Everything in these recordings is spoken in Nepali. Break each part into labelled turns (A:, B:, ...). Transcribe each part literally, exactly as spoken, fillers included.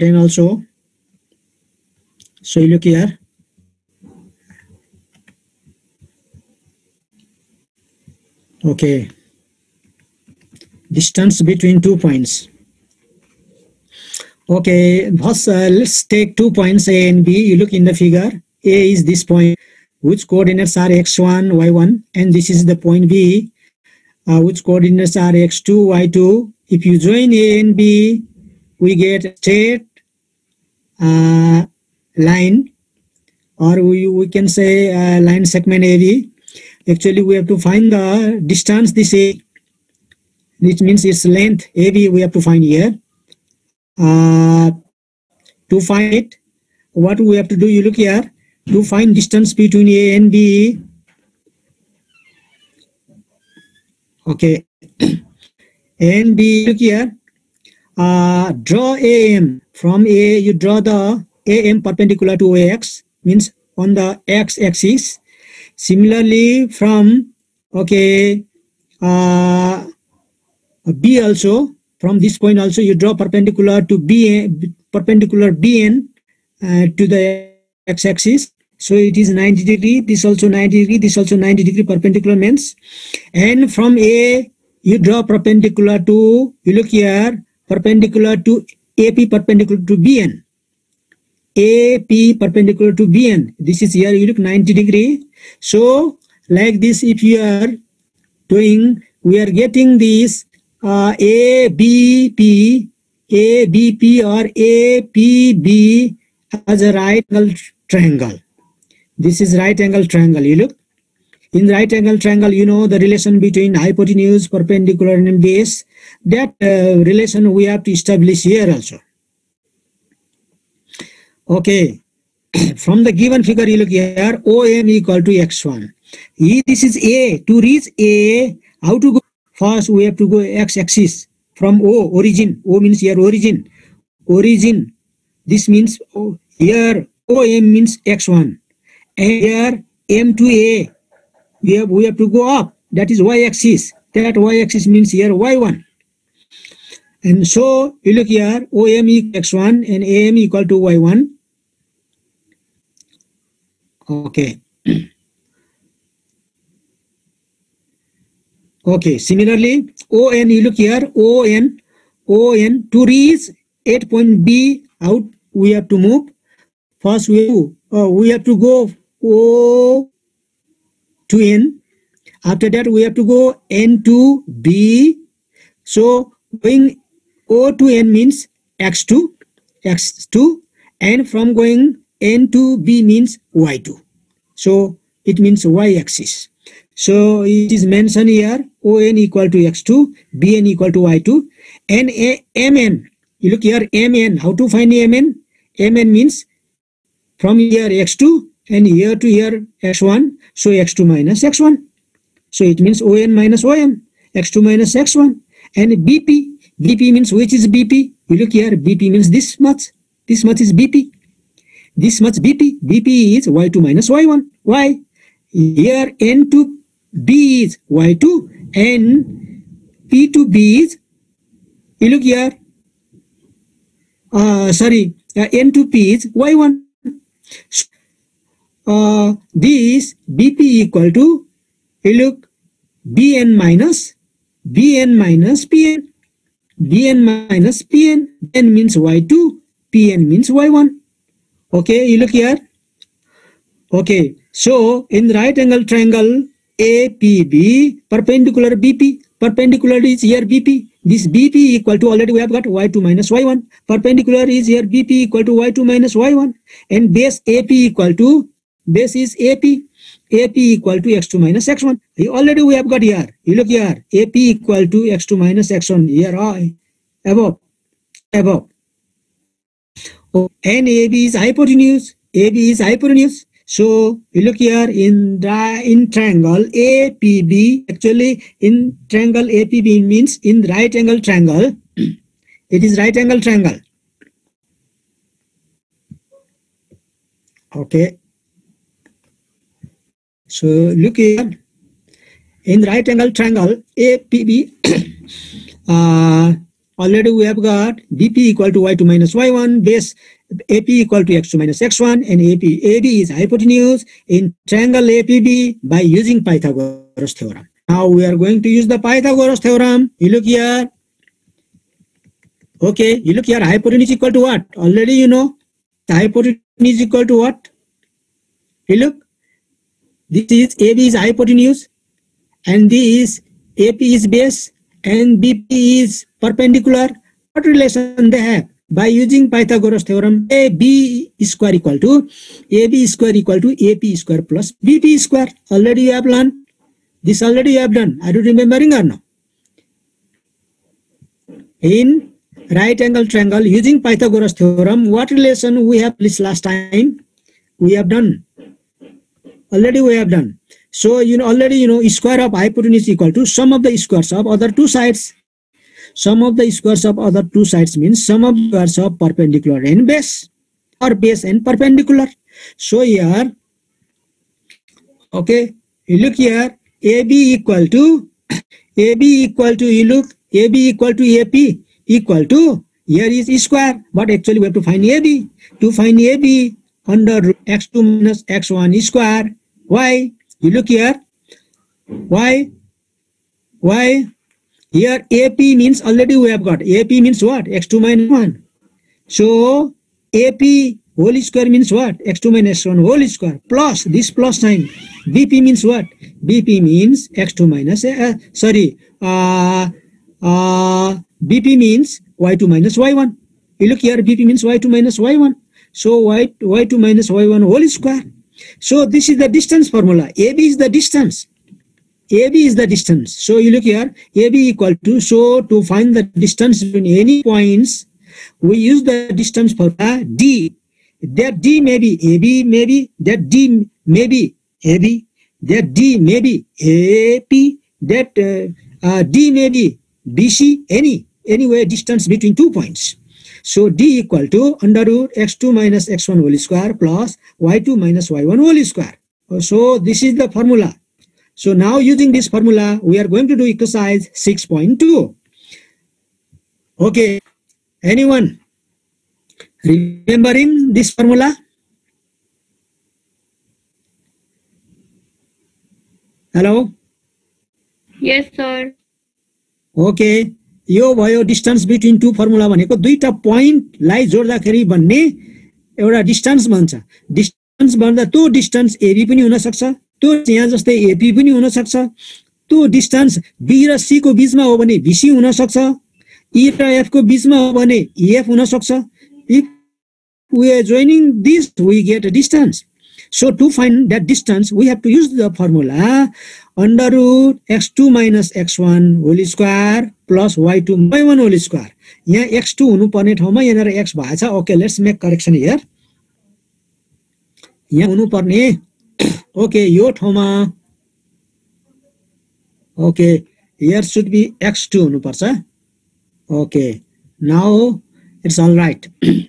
A: and also. So you look here. Okay. Distance between two points. Okay, thus, uh, let's take two points A and B. You look in the figure. A is this point, which coordinates are x one, y one, and this is the point B, uh, which coordinates are x two, y two. If you join A and B, we get straight uh, line, or we, we can say uh, line segment A B. Actually, we have to find the distance this A, which means its length A B we have to find here. Uh, to find it, what we have to do, you look here, to find distance between A and B. Okay, A and B, look here, uh, draw A M. From A, you draw the A M perpendicular to X, means on the X axis. Similarly, from, okay, uh, B also, from this point also you draw perpendicular to B, perpendicular B N uh, to the x-axis. So it is ninety degree, this also ninety degree, this also ninety degree perpendicular means. And from A, you draw perpendicular to, you look here, perpendicular to A P perpendicular to B N. A P perpendicular to B N. This is here, you look ninety degree. So like this, if you are doing, we are getting this Uh, A B P, A B P or A P B as a right angle triangle. This is right angle triangle. You look in right angle triangle, you know the relation between hypotenuse, perpendicular, and base. That uh, relation we have to establish here also. Okay, from the given figure, you look here, O M equal to x one. This is A. To reach A, how to go? First, we have to go x-axis from O, origin. O means here origin. Origin. This means oh, here O M means x one. And here M to A. We have, we have to go up. That is y-axis. That y-axis means here y one. And so, you look here, O M equal to x one and A M equal to y one. Okay. Okay, similarly, O N, you look here, O N, O N, to reach eight point B out, we have to move. First, we have to, uh, we have to go O to N. After that, we have to go N to B. So, going O to N means x two, x two, and from going N to B means y two. So, it means y-axis. So it is mentioned here, O N equal to x two, B N equal to y two, and A M N. You look here, M N. How to find M N? M N means from here x two and here to here x one. So x two minus x one. So it means O N minus O M, x two minus x one. And B P. B P means which is B P? You look here, B P means this much. This much is B P. This much B P. B P is y two minus y one. Why? Here N to B is y two and P to B is, you look here, uh, sorry, uh, N to P is y one. So, uh, this B P equal to, you look, B N minus, B N minus P N. B N minus P N. N means y two, P N means y one. Okay, you look here. Okay, so in right angle triangle, A P B, perpendicular B P, perpendicular is here B P. This B P equal to, already we have got y two minus y one. Perpendicular is here B P equal to y two minus y one. And base A P equal to, base is A P. A P equal to x two minus x one. Already we have got here. You look here. A P equal to x two minus x one. Here, I above. Above. Oh, and A B is hypotenuse. A B is hypotenuse. So you look here in the in triangle A P B. Actually, in triangle A P B means in right angle triangle. It is right angle triangle. Okay. So look here. In right angle triangle A P B. uh, already we have got B P equal to y two minus y one, base A P equal to x two minus x one, and A P A B is hypotenuse in triangle A P B by using Pythagoras theorem. Now we are going to use the Pythagoras theorem. You look here. Okay, you look here, hypotenuse equal to what? Already you know, the hypotenuse is equal to what? You look, this is A B is hypotenuse, and this A P is base, and B P is perpendicular. What relation they have? By using Pythagoras theorem, A B square equal to A B square equal to A P square plus B P square. Already you have learned. This already you have done. Are you remembering or no? In right angle triangle, using Pythagoras theorem, what relation we have this last time? We have done. Already we have done. So, you know, already, you know, square of hypotenuse equal to sum of the squares of other two sides. Sum of the squares of other two sides means sum of the squares of perpendicular and base, or base and perpendicular. So here, okay, you look here, A B equal to, A B equal to, you look, A B equal to A P equal to, here is square, but actually we have to find A B. To find A B, under x two minus x one square. Why? You look here. Why? Why? Here A P means already we have got. A P means what? x two minus one. So A P whole square means what? x two minus one whole square. Plus this plus sign. B P means what? B P means x two minus, uh, sorry, uh, uh, B P means y two minus y one. You look here, B P means y two minus y one. So y, y two minus y one whole square. So this is the distance formula. A B is the distance. A B is the distance. So you look here, A B equal to, so to find the distance between any points, we use the distance formula D. That D may be A B, maybe, that D may be A B, that D may be A P, that uh, uh, D may be B C, any, anyway distance between two points. So D equal to under root x two minus x one whole square plus y two minus y one whole square. So this is the formula. So now using this formula, we are going to do exercise six point two. Okay, anyone remembering this formula? Hello?
B: Yes, sir.
A: Okay. यो भयो डिस्टेंस बिट्विन टू फर्मुला भनेको दुईटा पोइन्टलाई जोड्दाखेरि भन्ने एउटा डिस्टेंस भन्छ. डिस्टेंस भन्दा त्यो डिस्टेंस एबी पनि हुन सक्छ, त्यो यहाँ जस्तै एपी पनि हुन सक्छ, त्यो डिस्टेंस बी र सी को बीचमा हो भने बीसी हुन सक्छ, ई र एफ को बीचमा हो भने ईएफ हुन सक्छ. If we are joining this, we get a distance. So to find that distance, we have to use the formula under root x two minus x one whole square plus y two y one whole square. यहाँ x two हुनु पर्ने ठाउँमा यहाँनिर x भएछ. Okay, let's make correction here. यहाँ हुनु पर्ने, okay, यो ठाउँमा, okay, here should be x two हुनु पर्छ. Okay, now it's all right.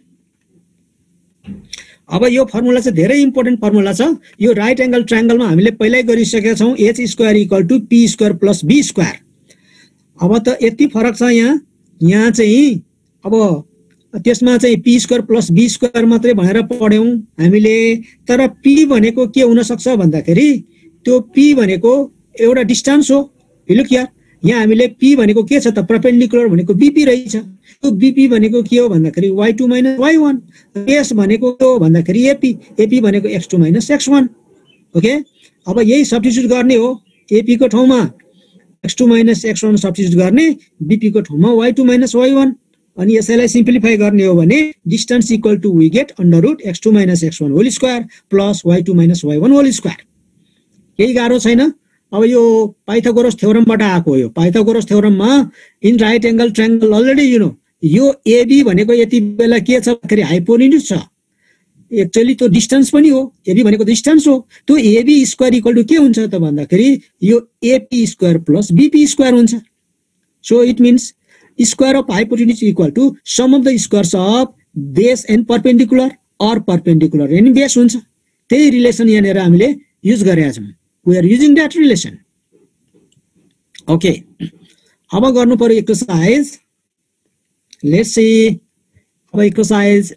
A: अब यो फर्मुला चाहिँ धेरै इम्पोर्टेन्ट फर्मुला छ. यो राइट एंगल ट्रायंगलमा हामीले पहिल्यै गरिसकेका छौं. h square equal to p square plus b square. अब त यति फरक छ यहाँ. यहाँ चाहिँ अब त्यसमा चाहिँ p square plus b square मात्रै भनेर पढ्यौं हामीले. तर p भनेको के हुन सक्छ भन्दाखेरि त्यो p भनेको एउटा डिस्टेन्स हो. लुक हियर, यहाँ हामीले p भनेको के छ त, परपेन्डिकुलर भनेको bp रहेछ. त्यो bp भनेको के हो भन्दाखेरि y two minus y one. s भनेको के हो भन्दाखेरि ap, ap भनेको x two minus x one. Okay, अब यही सब्स्टिट्युट गर्ने हो. ap को ठाउँमा x two minus x one substitute गर्ने, bp को ठाउँमा y two minus y one. अनि यसैलाई सिम्प्लिफाई गर्ने हो भने distance equal to we get under root x two minus x one whole square plus y two minus y one whole square. केही गाह्रो छैन. अब यो पाइथागोरस थ्योरमबाट आएको हो. यो पाइथागोरस थ्योरममा in right angle triangle already you know यो एबी भनेको यति बेला के छ भन्दाखेरि हाइपोटेन्युज छ. एक्चुअली त्यो डिस्टेन्स पनि हो. एबी भनेको डिस्टेन्स हो. त्यो एबी स्क्वायर इक्वल टु के हुन्छ त भन्दाखेरि यो AP square plus BP square हुन्छ. So it means square of hypotenuse equal to sum of the squares of base and perpendicular or perpendicular and base हुन्छ. त्यही रिलेसन यहाँनिर हामीले युज गरेका छौं. We are using that relation. Okay. अब गर्नु पर्यो एक्सरसाइज लेट्स सी अब एक्सरसाइज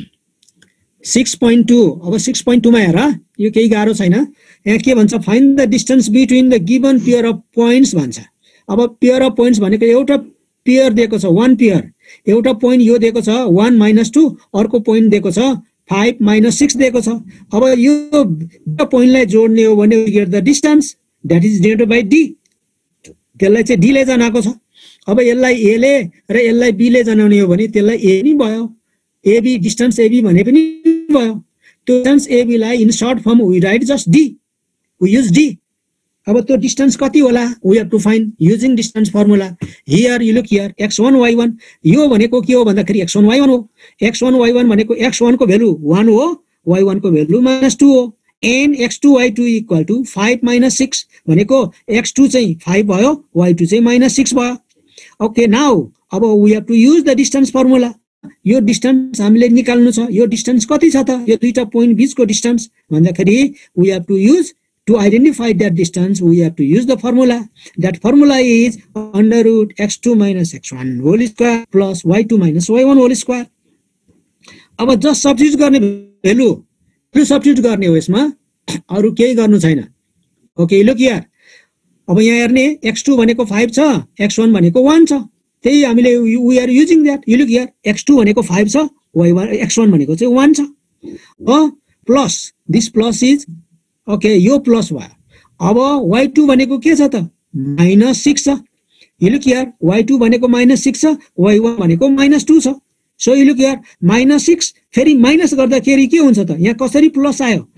A: six point two अब six point two मा हेर यो केही गाह्रो छैन यहाँ के भन्छ find the distance between the given pair of points भन्छ अब पेयर अफ पोइन्ट्स भनेको एउटा पेयर दिएको छ वान पेयर एउटा पोइन्ट यो दिएको छ one minus two अर्को पोइन्ट दिएको छ five minus six दिएको छ अब यो पोइन्टलाई जोड्ने हो भने we get the distance that is denoted by d त्यसलाई चाहिँ d ले जनाको छ अब यसलाई a ले र यसलाई b ले जनाउने हो भने त्यसलाई a नि भयो ab डिस्टेन्स ab भने पनि भयो त्यो डिस्टेन्स ab लाई in short form we write just d we use d अब त्यो डिस्टेन्स कति होला we have to find using distance formula here you look here x one y one यो भनेको के हो भन्दाखेरि x one y one हो x one y one भनेको x one को भ्यालु one हो y one को भ्यालु minus two हो and x two y two equal to five minus six भनेको x two चाहिँ five भयो y two चाहिँ minus six भयो ओके नाउ अब we have to use the distance formula यो डिस्टेन्स हामीले निकाल्नु छ यो डिस्टेन्स कति छ त यो दुईटा पोइन्ट बीचको डिस्टेन्स भन्दाखेरि we have to use to identify that distance we have to use the formula that formula is under root x two minus x one whole square plus y two minus y one whole square अब जस्ट सब्स्टिट्युट गर्ने भ्यालु त्यो सब्स्टिट्युट गर्ने हो यसमा अरु केही गर्नु छैन ओके लुक हियर अब यहाँ हेर्ने x two भनेको five छ x one भनेको one छ त्यही हामीले we are using that you look here x two भनेको five छ y one x one भनेको चाहिँ one छ uh plus this plus is okay यो प्लस भयो अब y two भनेको के छ त minus six छ you look here y two भनेको minus six छ y one भनेको minus two छ so you look here minus six फेरि माइनस गर्दाखेरि के हुन्छ त यहाँ कसरी प्लस आयो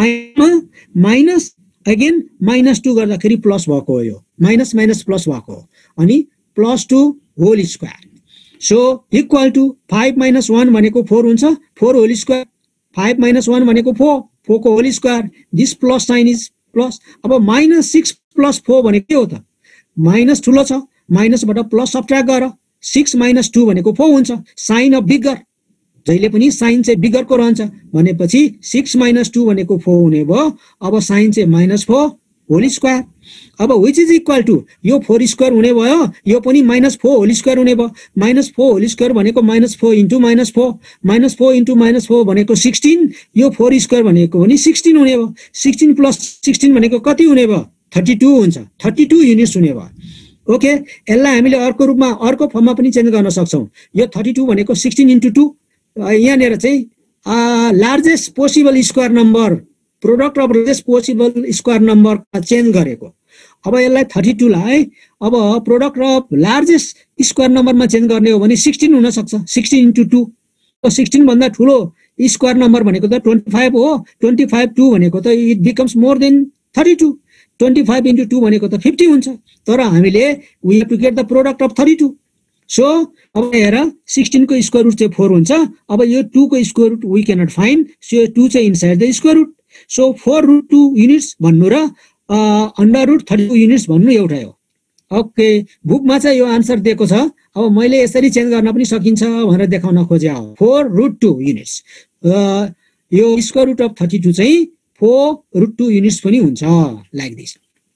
A: माइनस अगेन minus two गर्दाखेरि प्लस भएको हो यो माइनस माइनस प्लस भएको हो अनि plus two whole square so equal to five minus one भनेको four हुन्छ four whole square five minus one भनेको four four को whole square this plus sign is plus अब minus six plus four भनेको के हो त माइनस ठुलो छ माइनस बाट प्लस सब्ट्र्याक्ट गर six minus two भनेको four हुन्छ साइन अफ बिगर जहिले पनि साइन चाहिँ बिगर को रहन्छ भनेपछि six minus two भनेको four हुने भयो अब साइन चाहिँ minus four whole square अब which is equal to यो four square हुने भयो यो पनि minus four whole square हुने भयो minus four whole square भनेको minus four into minus four minus four into minus four भनेको sixteen यो four square भनेको पनि sixteen हुने भयो sixteen plus sixteen भनेको कति हुने भयो thirty-two हुन्छ thirty-two युनिट्स हुने भयो ओके यसलाई हामीले अर्को रूपमा अर्को फर्ममा पनि चेन्ज गर्न सक्छौं यो thirty-two भनेको sixteen into two यहाँ नेर चाहिँ largest possible square number product of largest possible square number change गरेको अब यसलाई thirty-two लाई अब प्रोडक्ट अफ लार्जेस्ट स्क्वायर नम्बरमा चेन्ज गर्ने हो भने sixteen हुन सक्छ sixteen into two sixteen भन्दा ठुलो स्क्वायर नम्बर भनेको त twenty-five हो twenty-five two भनेको त it becomes more than thirty-two twenty-five into two भनेको त fifty हुन्छ तर हामीले we have to get the product of thirty-two so अब हेर sixteen को स्क्वायर रुट चाहिँ four हुन्छ अब यो two को square root we can not find so यो two चाहिँ inside the square root so four root two units भन्नु र अंडर रुट thirty-two युनिट्स भन्नु एउटै हो ओके बुकमा चाहिँ यो आन्सर दिएको छ अब मैले यसरी चेन्ज गर्न पनि सकिन्छ भनेर देखाउन खोजे हो four root two युनिट्स यो स्क्वायर रुट अफ thirty-two चाहिँ four root two युनिट्स पनि हुन्छ like this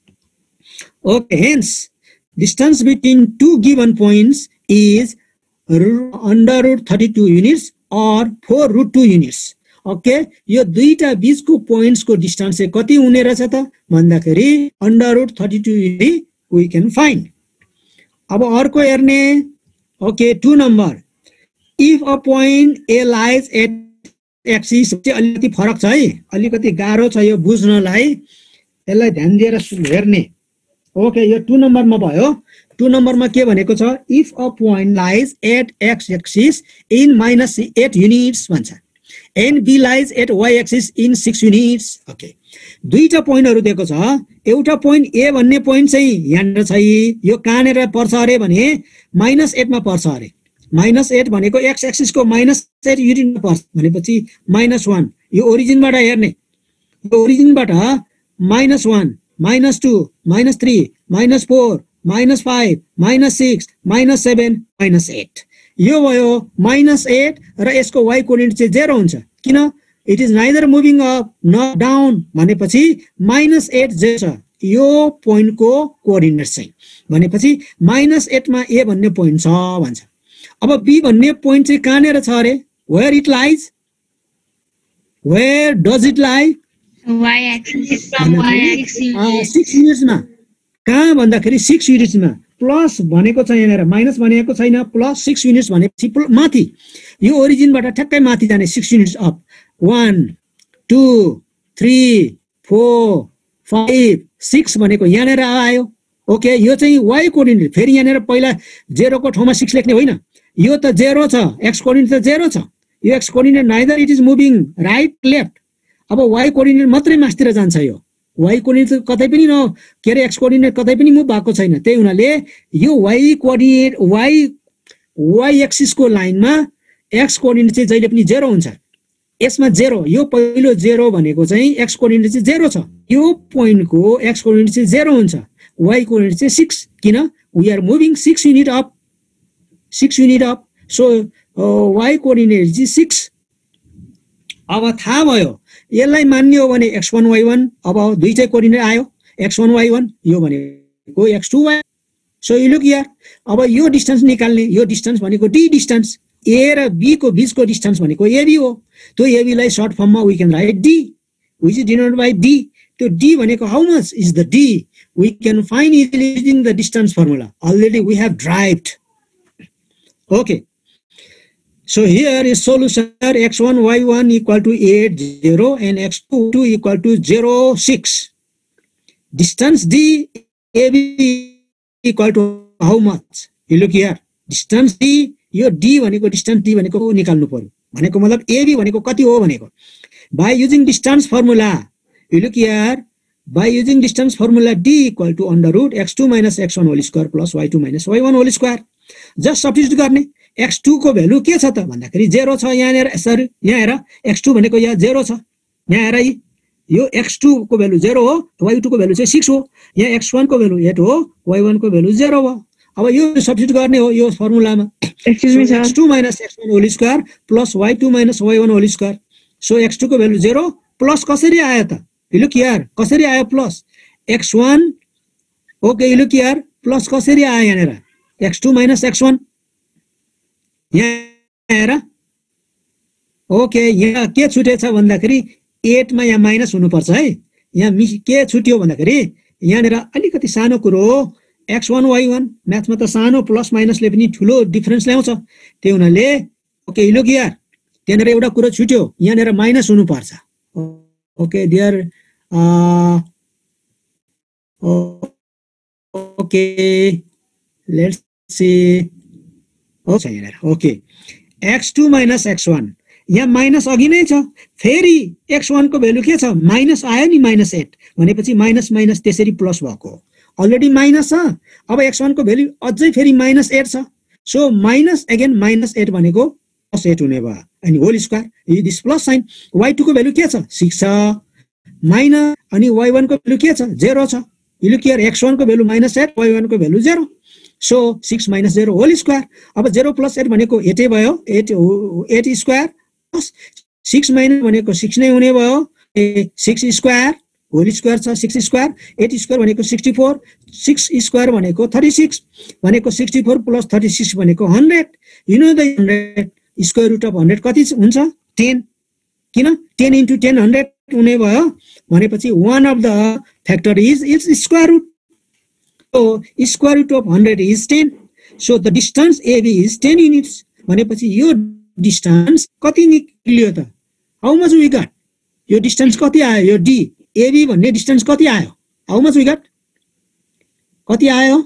A: okay hence distance between two given points is under root thirty-two units or four root two units okay यो दुईटा बीचको पोइन्ट्स को डिस्टेन्स चाहिँ कति हुने रहेछ त भन्दाखेरि under root thirty-two unit we can find अब अर्को हेर्ने okay two number if a point a lies at axis अलिकति फरक छ है अलिकति गाह्रो छ यो बुझ्नलाई यसलाई ध्यान दिएर हेर्ने ओके यो two नम्बरमा भयो two नम्बरमा के भनेको छ if a point lies at x axis in minus eight units भन्छ and b lies at y axis in six units okay दुईटा पोइन्टहरु दिएको छ एउटा पोइन्ट a भन्ने पोइन्ट चाहिँ यहाँ छ यो कहाँनेर पर्छ अरे भने minus eight मा पर्छ अरे minus eight भनेको x axis को minus eight युनिट मा पर्छ भनेपछि minus one यो ओरिजिनबाट हेर्ने यो ओरिजिनबाट minus one minus two minus three minus four minus five minus six minus seven minus eight यो भयो minus eight र यसको y कोर्डिनेट चाहिँ zero हुन्छ किन it is neither moving up nor down भनेपछि minus eight zero छ यो पोइन्ट को कोर्डिनेट चाहिँ भनेपछि minus eight मा a भन्ने पोइन्ट छ भन्छ अब बी भन्ने पोइन्ट चाहिँ कहाँनेर छ अरे where it lies where does it lie
B: Y axis from Y axis.
A: Six युनिट्समा कहाँ भन्दाखेरि सिक्स युनिट्समा प्लस भनेको छ यहाँनिर माइनस भनेको छैन प्लस सिक्स युनिट्स भनेपछि माथि यो ओरिजिनबाट ठ्याक्कै माथि जाने six units up one two three four five six भनेको यहाँनिर आयो ओके यो चाहिँ वाइ कोअर्डिनेट फेरि यहाँनिर पहिला जेरोको ठाउँमा सिक्स लेख्ने होइन यो त जेरो छ एक्स कोअर्डिनेट त जेरो छ यो x coordinate neither it is moving right left अब वाइ कोअर्डिनेट मात्रै मास्तिर जान्छ यो वाइ कोअर्डिनेट कतै पनि न के अरे एक्स कोअर्डिनेट कतै पनि मुभ भएको छैन त्यही हुनाले यो वाइ कोअर्डिनेट वाइ वाइ एक्सिसको लाइनमा एक्स कोअर्डिनेट चाहिँ जहिले पनि जेरो हुन्छ यसमा जेरो यो पहिलो जेरो भनेको चाहिँ एक्स कोअर्डिनेट चाहिँ जेरो छ यो पोइन्टको एक्स कोअर्डिनेट चाहिँ जेरो हुन्छ वाइ कोअर्डिनेट चाहिँ सिक्स किन we are moving six unit up six unit up so y coordinate चाहिँ सिक्स अब थाहा भयो यसलाई मान्ने हो भने एक्स वान वाइ वान अब दुईटै कोअर्डिनेट आयो एक्स वान वाइ वान यो भनेको x two y so you look here अब यो डिस्टेन्स निकाल्ने यो डिस्टेन्स भनेको डी डिस्टेन्स ए र बी को बीचको डिस्टेन्स भनेको एबी हो त्यो एबीलाई सर्ट फर्ममा we can write d which is denoted by d त्यो डी भनेको how much is the d we can find easily using the distance formula already we have derived okay so here is solution x one y one equal to eight zero and x two equal to zero six distance d ab equal to how much you look here distance d यो d भनेको distance d भनेको निकाल्नु पर्यो भनेको मतलब ab भनेको कति हो भनेको by using distance formula you look here by using distance formula d equal to under root x two minus x one whole square plus y two minus y one whole square just substitute गर्ने एक्स टू को भ्यालु के छ त भन्दाखेरि जेरो छ यहाँनिर सरी यहाँ हेर एक्स टू भनेको यहाँ जेरो छ यहाँ हेर यो एक्स टू को भ्यालु जेरो हो वाइ टू को भ्यालु चाहिँ सिक्स हो यहाँ एक्स वान को भ्यालु एट हो वाइ वान को भ्यालु जेरो हो अब यो सब्स्टिट्युट गर्ने हो यो फर्मुलामा x two minus x one whole square plus y two minus y one whole square so x two को भ्यालु जेरो प्लस कसरी आयो त लुक हियर कसरी आयो plus x one okay look here plus कसरी आयो यहाँनिर x two minus x one यहाँ हेर ओके यहाँ के छुटेछ भन्दाखेरि एटमा यहाँ माइनस हुनुपर्छ है यहाँ मिस के छुट्यो भन्दाखेरि यहाँनिर अलिकति सानो कुरो हो एक्स वान वाइ वान म्याथमा त सानो प्लस माइनसले पनि ठुलो डिफरेन्स ल्याउँछ त्यही हुनाले ओके लुक हियर त्यहाँनिर एउटा कुरो छुट्यो यहाँनिर माइनस हुनुपर्छ okay there okay let's see okay x two minus x one यहाँ माइनस अघि नै छ फेरि एक्स वान को भ्यालु के छ माइनस आयो नि माइनस एट भनेपछि माइनस माइनस त्यसरी प्लस भएको अलरेडी माइनस छ अब एक्स वान को भ्यालु अझै फेरि माइनस एट छ so minus again minus eight भनेको प्लस एट हुने भयो अनि whole square this plus sign y two को भ्यालु के छ सिक्स छ माइनस अनि वाइ वान को भ्यालु के छ जेरो छ यो के एक्स वान को value minus eight y one को value zero so six minus zero whole square अब जेरो प्लस एट भनेको एटै भयो eight eight square plus six minus भनेको सिक्स नै हुने भयो सिक्स स्क्वायर होल स्क्वायर छ सिक्स स्क्वायर एट स्क्वायर भनेको सिक्सटी फोर सिक्स स्क्वायर भनेको थर्टी सिक्स भनेको sixty four plus thirty six भनेको hundred you know the hundred square root of hundred कति हुन्छ टेन किन टेन इन्टु टेन हन्ड्रेड हुने भयो भनेपछि one of the factor is its square root so square root of one hundred is ten so the distance A B is ten units भनेपछि यो distance कति निक्लियो त how much we got यो distance कति आयो यो D A B भन्ने distance कति आयो how much we got कति आयो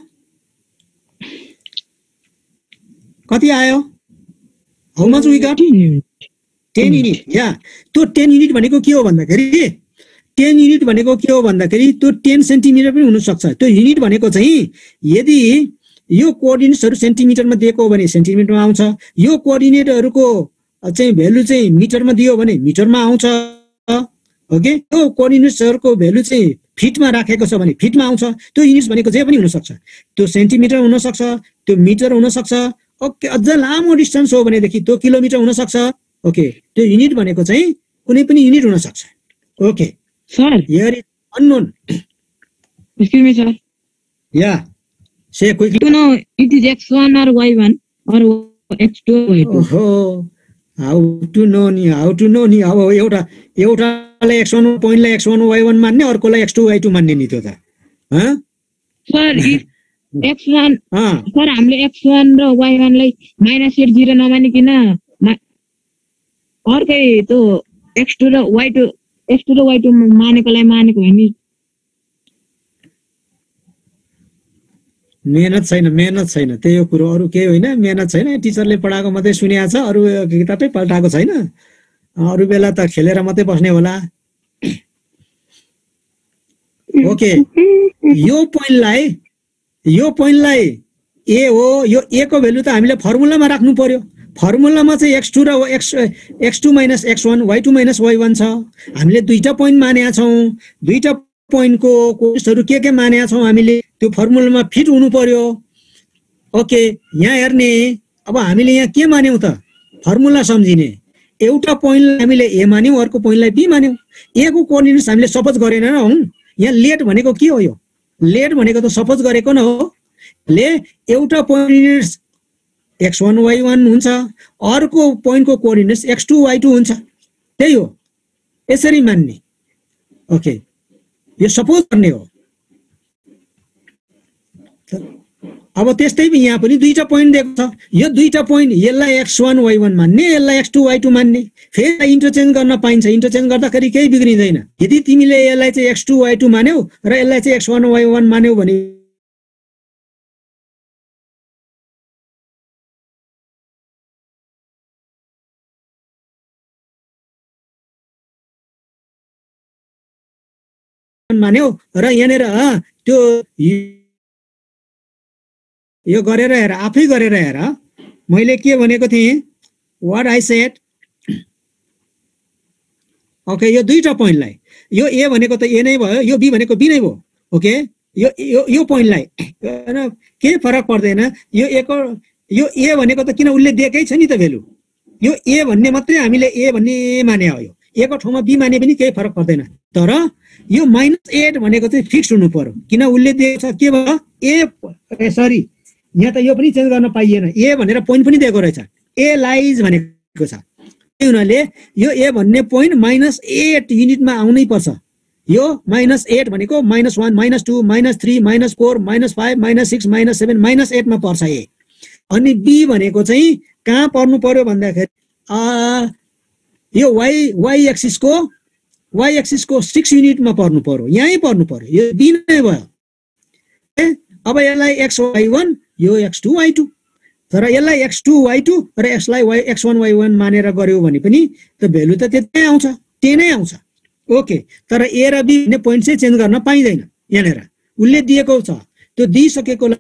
A: कति आयो how much we got ten unit या त्यो ten unit भनेको के हो भन्दाखेरि टेन युनिट भनेको के हो भन्दाखेरि त्यो टेन सेन्टिमिटर पनि हुन सक्छ त्यो युनिट भनेको चाहिँ यदि यो कोअर्डिनेट्सहरु सेन्टिमिटरमा दिएको हो भने सेन्टिमिटरमा आउँछ यो कोअर्डिनेटहरुको चाहिँ भ्यालु चाहिँ मिटरमा दियो भने मिटरमा आउँछ ओके त्यो कोअर्डिनेट्सहरुको भ्यालु चाहिँ फिटमा राखेको छ भने फिटमा आउँछ त्यो युनिट्स भनेको जे पनि हुन सक्छ त्यो सेन्टिमिटर हुन सक्छ त्यो मिटर हुन सक्छ ओके अझ लामो डिस्टेन्स हो भनेदेखि त्यो किलोमिटर हुन सक्छ ओके त्यो युनिट भनेको चाहिँ कुनै पनि युनिट हुन सक्छ okay
C: Sir,
A: here is unknown.
C: Excuse me, sir.
A: Yeah. Say quickly.
C: You know, it is x one or y one or x two y two
A: ओहो हाउ टु नो नि हाउ टु नो नि अब एउटा एउटालाई एक्स वान पोइन्टलाई एक्स वान वाई वान मान्ने अर्कोलाई एक्स टू वाई टू मान्ने नि त्यो त हँ
C: सर एक्स वान
A: अँ
C: सर हामीले एक्स वान र वाई वानलाई माइनस एट जिरो नमानिकन मा- अर्कै त्यो एक्स टू र वाई टू एक्स टू र वाई टू मानेकोलाई मानेको हो नि
A: मेहनत छैन मेहनत छैन त्यही हो कुरो अरू केही होइन मेहनत छैन टिचरले पढाएको मात्रै सुनेको छ अरू किताबै पल्टाएको छैन अरू बेला त खेलेर मात्रै बस्ने होला ओके यो पोइन्टलाई यो पोइन्टलाई ए हो यो ए को भेल्यु त हामीले फर्मुलामा राख्नु पर्यो फर्मुलामा चाहिँ एक्स टू र x x two minus x one y two minus y one छ हामीले दुईटा पोइन्ट मानेका छौँ दुईटा पोइन्टको कोर्सहरू के के मानेका छौँ हामीले त्यो फर्मुलामा फिट हुनु पर्यो ओके यहाँ हेर्ने अब हामीले यहाँ के मान्यौँ त फर्मुला सम्झिने एउटा पोइन्ट हामीले ए मान्यौँ अर्को पोइन्टलाई बी मान्यौँ ए को कोअर्डिनेट्स हामीले सपोज गरेन हौ यहाँ लेट भनेको के हो यो लेट भनेको त सपोज गरेको न हो ले एउटा coordinates x one y one हुन्छ अर्को पोइन्टको coordinates x two y two हुन्छ त्यही हो यसरी मान्ने ओके यो सपोज गर्ने हो अब त्यस्तै यहाँ पनि दुईटा पोइन्ट दिएको छ यो दुईटा पोइन्ट यसलाई एक्स वान वाई वान मान्ने यसलाई एक्स टू वाई टू मान्ने फेरि इन्टरचेन्ज गर्न पाइन्छ इन्टरचेन्ज गर्दाखेरि केही बिग्रिँदैन यदि तिमीले यसलाई चाहिँ एक्स टू वाई टू मान्यौ र यसलाई चाहिँ एक्स वान वाई वान मान्यौ भने मान्यौ र यहाँनिर त्यो यो गरेर हेर आफै गरेर हेर मैले के भनेको थिएँ वाट आई सेड ओके यो दुईटा पोइन्टलाई यो ए भनेको त ए नै भयो यो बी भनेको बी नै भयो ओके यो यो यो पोइन्टलाई हैन केही फरक पर्दैन यो ए को यो ए भनेको त किन उसले दिएकै छ नि त भेल्यु यो ए भन्ने मात्रै हामीले ए भन्ने माने हो यो ए को ठाउँमा बी माने पनि केही फरक पर्दैन तर यो माइनस एट भनेको चाहिँ फिक्स हुनु पर्यो किन उसले दिएको छ के भयो ए सरी यहाँ त यो पनि चेन्ज गर्न पाइएन ए भनेर पोइन्ट पनि दिएको रहेछ ए लाइज भनेको छ त्यही हुनाले यो ए भन्ने पोइन्ट माइनस एट युनिटमा आउनै पर्छ यो माइनस एट भनेको minus one minus two minus three minus four minus five minus six minus seven minus एटमा पर्छ ए अनि बी भनेको चाहिँ कहाँ पर्नु पर्यो भन्दाखेरि यो वाइ वाइ एक्सिसको वाइ एक्सिसको सिक्स युनिटमा पर्नु पर्यो यहीँ पर्नु पर्यो यो बी नै भयो अब यसलाई एक्स वाइ वान यो एक्स टू वाइ टू तर यसलाई एक्स टू वाइ टू र यसलाई y x one y one मानेर गर्यो भने पनि त भेल्यु त त्यतै आउँछ टेनै आउँछ ओके तर ए र बी भन्ने पोइन्ट चाहिँ चेन्ज गर्न पाइँदैन यहाँनिर उसले दिएको छ त्यो दिइसकेको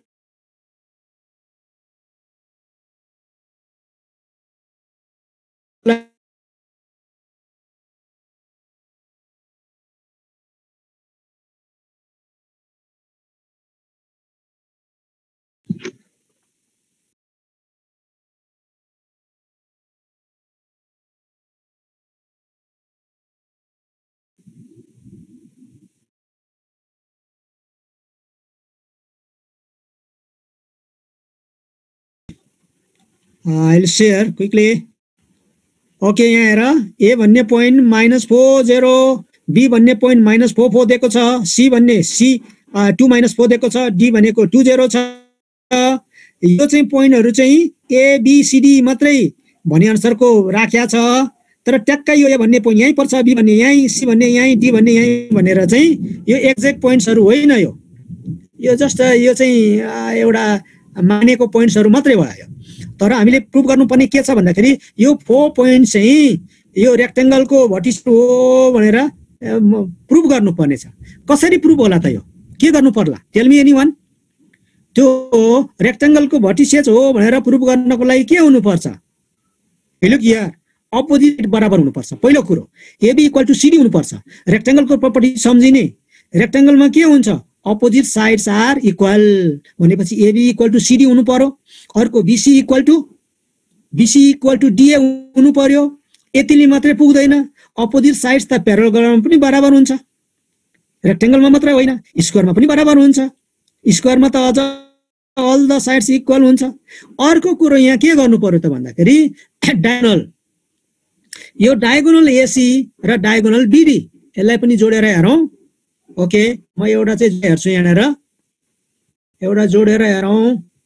A: I'll share quickly. ओके यहाँ हेर ए भन्ने point minus four zero B भन्ने पोइन्ट माइनस फोर फोर दिएको छ सी भन्ने सी टू माइनस फोर दिएको छ डी भनेको टू जेरो छ यो चाहिँ पोइन्टहरू चाहिँ एबिसिडी मात्रै भने अनुसारको राख्या छ तर ट्याक्कै यो ए भन्ने पोइन्ट यहीँ पर्छ बी भन्ने यहीँ सी भन्ने यहीँ डी भन्ने यहीँ भनेर चाहिँ यो एक्ज्याक्ट पोइन्ट्सहरू होइन यो यो जस्ट यो चाहिँ एउटा मानेको पोइन्ट्सहरू मात्रै भयो तर हामीले प्रुभ गर्नुपर्ने के छ भन्दाखेरि यो फोर पोइन्ट चाहिँ यो रेक्टेङ्गलको भर्टिस हो भनेर प्रुभ गर्नुपर्ने छ कसरी प्रुभ होला त यो के गर्नु पर्ला टेल मी एनीवन त्यो रेक्टेङ्गलको भर्टिसेज हो भनेर प्रुभ गर्नको लागि के हुनुपर्छ लुक हियर अपोजिट बराबर हुनुपर्छ पहिलो कुरो एबी इक्वल टु सिडी हुनुपर्छ रेक्टेङ्गलको प्रपर्टी सम्झिने रेक्टेङ्गलमा के हुन्छ अपोजिट साइड्स आर इक्वल भनेपछि एबी इक्वल टु सिडी हुनु पर्यो अर्को BC equal to BC equal to DA हुनु पर्यो यतिले मात्रै पुग्दैन अपोजिट साइड्स त प्यारलग्राममा पनि बराबर हुन्छ रेक्टेङ्गलमा मात्रै होइन स्क्वायरमा पनि बराबर हुन्छ स्क्वायरमा त अझ अल द साइड्स इक्वल हुन्छ। अर्को कुरो यहाँ के गर्नु पर्यो त भन्दाखेरि डायगोनल, यो डायगोनल एसी र डायगोनल बीडी यसलाई पनि जोडेर हेरौँ। ओके, म एउटा चाहिँ हेर्छु यहाँनिर, एउटा जोडेर हेरौँ।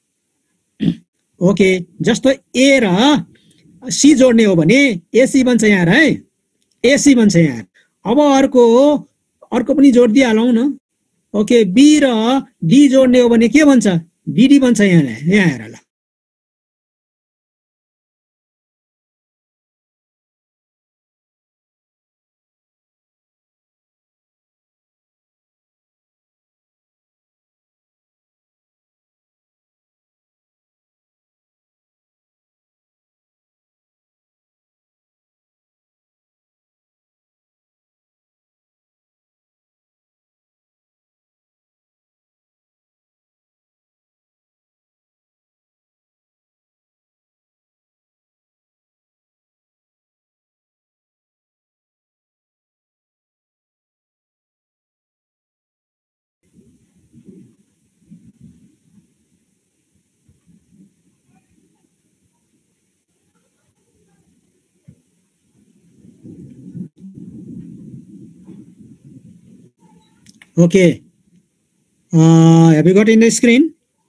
A: ओके, जस्तो ए र सी जोड्ने हो भने एसी बन्छ यहाँ है, एसी बन्छ यहाँ। अब अर्को अर्को पनि जोडिदिइहालौँ न। ओके, बी र डी जोड्ने हो भने के बन्छ, बीडी बन्छ यहाँ, यहाँ हेर ल। Okay. Uh, have you got in the screen?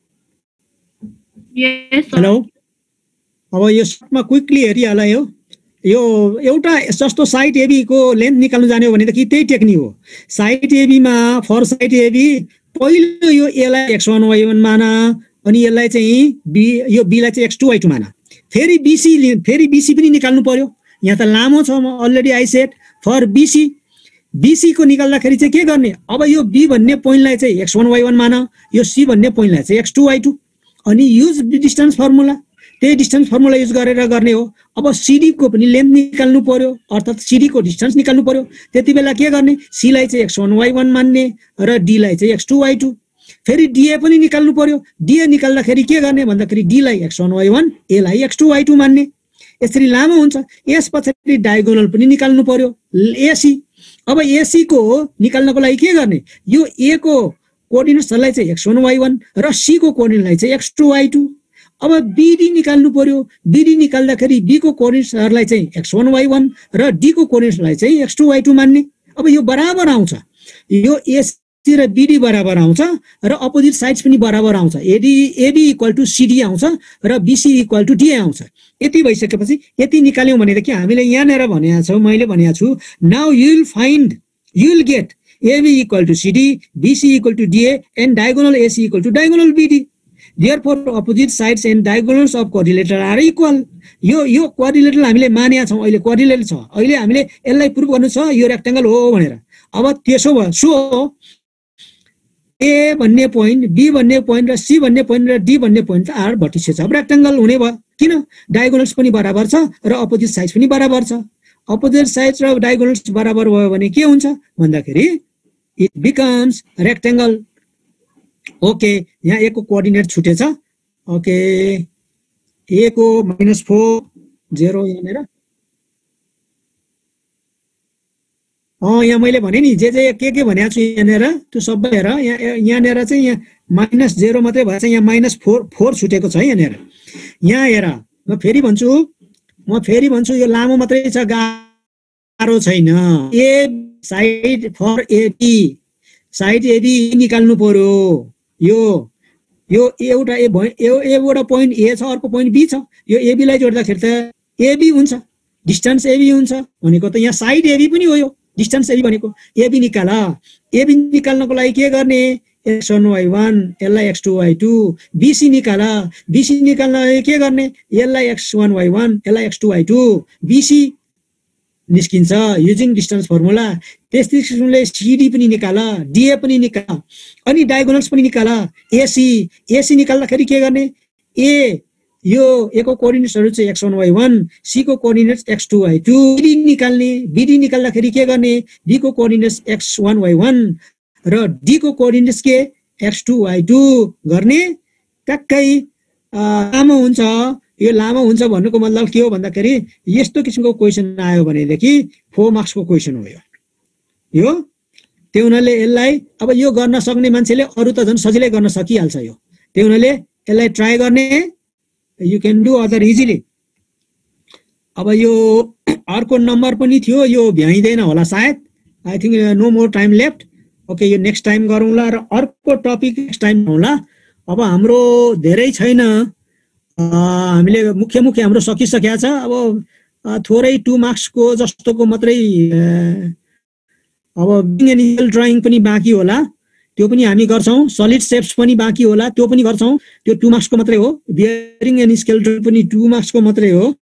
B: Yes, sir.
A: Hello. अब यो सर्टमा क्विकली हेरिहाल यो यो एउटा जस्तो साइट एबी को लेन्थ निकाल्नु जाने हो भने त कि त्यही टेक्निक हो। साइट एबी मा फर साइट एबी पहिलो यो ए लाई एक्स वन वाई वन माना, अनि यसलाई चाहिँ बी, यो बी लाई चाहिँ एक्स टू वाई टू माना। फेरि बीसी फेरि बीसी पनि निकाल्नु पर्यो। यहाँ त लामो छ, म already I set for BC. BC को निकाल्दाखेरि चाहिँ के गर्ने, अब यो बी भन्ने पोइन्टलाई चाहिँ एक्स वन वाई वन माना, यो सी भन्ने पोइन्टलाई चाहिँ एक्स टू वाई टू, अनि युज डिस्टेन्स फर्मुला, त्यही डिस्टेन्स फर्मुला युज गरेर गर्ने हो। अब सीडी को पनि लेन्थ निकाल्नु पर्यो, अर्थात् सीडी को डिस्टेन्स निकाल्नु पर्यो। त्यति बेला के गर्ने, सी लाई चाहिँ एक्स वन वाई वन मान्ने र डी लाई चाहिँ एक्स टू वाई टू। फेरि डीए पनि निकाल्नु पर्यो। डीए निकाल्दाखेरि के गर्ने भन्दाखेरि डी लाई एक्स वन वाई वन, ए लाई एक्स टू वाई टू मान्ने। यसरी लामो हुन्छ। यस पछाडि डायगोनल पनि निकाल्नु पर्यो, एसी। अब एसी को निकाल्नको लागि के गर्ने, यो ए को कोअर्डिनेट्सहरुलाई चाहिँ एक्स वन वाई वन र सी को कोअर्डिनेटलाई चाहिँ एक्स टू वाई टू। अब बीडी निकाल्नु पर्यो। बीडी निकाल्दाखेरि बी को कोअर्डिनेट्सहरुलाई चाहिँ एक्स वन वाई वन र डी को कोअर्डिनेट्सलाई चाहिँ एक्स टू वाई टू मान्ने। अब यो बराबर आउँछ, यो एसी र बीडी बराबर आउँछ र अपोजिट साइड्स पनि बराबर आउँछ। AD AB equal to CD आउँछ र बीसी इक्वल टु डी आउँछ। यति भइसकेपछि यति निकाल्यौं भनेदेखि हामीले यहाँनेर भनेको छौ, मैले भनेको छु, now you will find you will get AB equal to CD, BC equal to DA and diagonal AC equal to diagonal BD. Therefore, opposite sides and diagonals of quadrilateral are equal. यो यो quadrilateral हामीले मानेका छौं, अहिले quadrilateral छ। अहिले हामीले यसलाई प्रुभ गर्नु छ यो रेक्टेंगल हो भनेर। अब त्यसो भयो, सो ए भन्ने पोइन्ट, बी भन्ने पोइन्ट र सी भन्ने पोइन्ट र डी भन्ने point are vertices of rectangle हुने भयो। किन, डायगोनल्स पनि बराबर छ र अपोजिट साइड्स पनि बराबर छ। अपोजिट साइड्स र डायगोनल्स बराबर भयो भने के हुन्छ भन्दाखेरि इट बिकम्स रेक्टेंगल। ओके, यहाँ ए को कोअर्डिनेट छुटेछ। ओके, ए को माइनस फोर जेरो यहाँनिर। अँ यहाँ मैले भने नि जे जे के के भनेको छु यहाँनिर त्यो सबै हेर। यहाँ यहाँनिर चाहिँ यहाँ माइनस जेरो मात्रै भएछ, यहाँ माइनस फोर फोर छुटेको छ है यहाँनिर। यहाँ हेर, म फेरि भन्छु म फेरि भन्छु यो लामो मात्रै छ, गाह्रो छैन। A side for AB, side AB निकाल्नु पर्यो। यो यो एउटा ए एउटा पोइन्ट ए छ, अर्को पोइन्ट बी छ। यो एबी लाई जोड्दाखेरि त एबी हुन्छ, डिस्टेन्स एबी हुन्छ भनेको त यहाँ साइड एबी पनि हो। यो डिस्टेन्स एबी भनेको एबी निकाल। एबी निकाल्नको लागि के गर्ने, एक्स वन वाई वन, यसलाई x two y two. BC निकाल, बीसी निकाल्न के गर्ने, यसलाई एक्स वन वाई वन, यसलाई x two y two. BC निस्किन्छ युजिङ डिस्टेन्स फर्मुला। त्यस्तै किसिमले सीडी पनि निकाल, डीए पनि निकाल, अनि डायगोनल्स पनि निकाल। एसी एसी निकाल्दाखेरि के गर्ने, ए यो ए को कोअर्डिनेट्सहरु चाहिँ x one y one, C को coordinates x two y two. BD निकाल्ने, बीडी निकाल्दाखेरि के गर्ने, बी को coordinates x one y one र डी को कोअर्डिनेट्स के एक्स टू वाई टू गर्ने। टक्कै लामो हुन्छ। यो लामो हुन्छ भन्नुको मतलब के हो भन्दाखेरि यस्तो किसिमको क्वेशन आयो भनेदेखि फोर मार्क्स को क्वेशन हो यो यो त्यो हुनाले यसलाई अब यो गर्न सक्ने मान्छेले अरु त झन् सजिलै गर्न सकिहाल्छ। यो त्यही हुनाले यसलाई ट्राई गर्ने, you can do other easily. अब यो अर्को नम्बर पनि थियो, यो भ्याइँदैन होला सायद, I think no more time left. Okay, यो नेक्स्ट टाइम गरौँला र अर्को टपिक नेक्स्ट टाइम गरौँला। अब हाम्रो धेरै छैन, हामीले मुख्य मुख्य हाम्रो सकिसकेको छ। अब थोरै टु मार्क्सको जस्तोको मात्रै अब इनिसियल ड्रइङ पनि बाँकी होला, त्यो पनि हामी गर्छौँ। सलिड सेप्स पनि बाँकी होला, त्यो पनि गर्छौँ। त्यो टु मार्क्सको मात्रै हो। बियरिङ एन्ड स्केल ड्रइङ पनि टु मार्क्सको मात्रै हो।